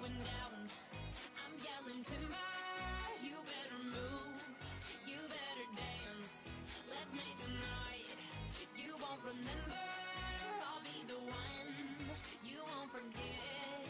going down. I'm yelling timber, you better move, you better dance. Let's make a night you won't remember. I'll be the one you won't forget.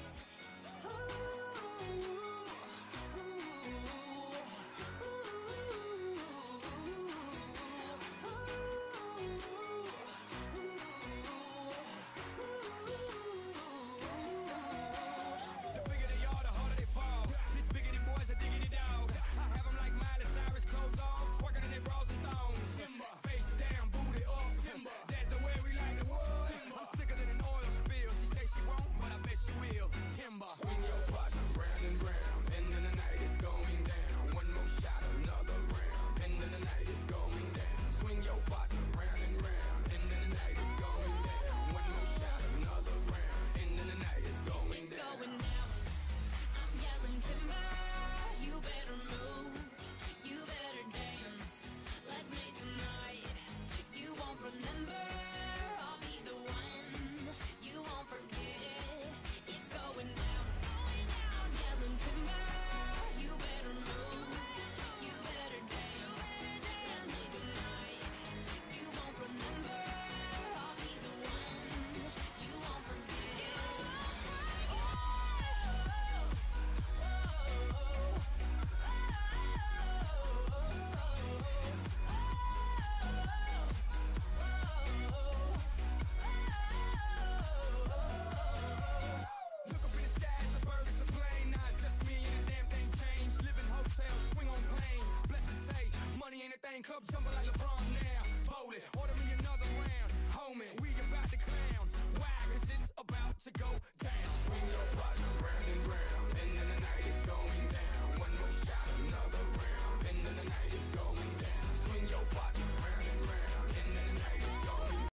Swing your partner round and round, and then the night is going down. One more shot, another round, and then the night is going down. Swing your partner round and round, and then the night is going down. One more shot, another round, and then the night is going down. It's going down. I'm yelling timber, you better move, you better dance. Let's make a night you won't remember. I'll be the one you won't forget. It's going down. I'm yelling timber, you better move, you better dance. Let's make a night you won't remember. I'll be the one you won't forget. Look up in the sky, it's a bird, it's a plane. Nah, it's just me and the damn thing changed. Live in hotels, swing on planes. Blessed to say, money ain't a thing. Club jumping like LeBron now. Bowl it, order me another round. Homie, we about to clown. Why? Cause it's about to go